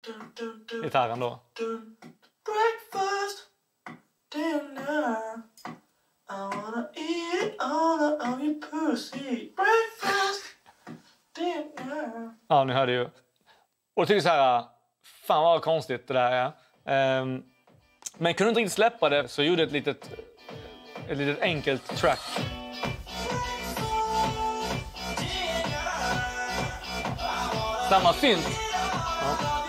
gitarren då. Breakfast, dinner, I wanna eat all of your pussy. Breakfast, dinner. Ja, ni hörde ju. Och jag tycker så här, fan vad konstigt det där är. Men kunde inte riktigt släppa det, så gjorde ett litet enkelt track. Samma synt. Ja.